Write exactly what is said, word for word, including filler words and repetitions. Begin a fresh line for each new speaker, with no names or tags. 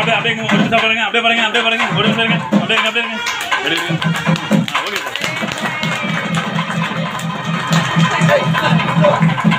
அப்படியே அப்படியே ஒரு நிமிஷம் பாருங்க அப்படியே பாருங்க அப்படியே பாருங்க ஒரு நிமிஷம் இருங்க அப்படியே இருங்க அப்படியே இருங்க அப்படியே இருங்க ஆ ஓகே சார்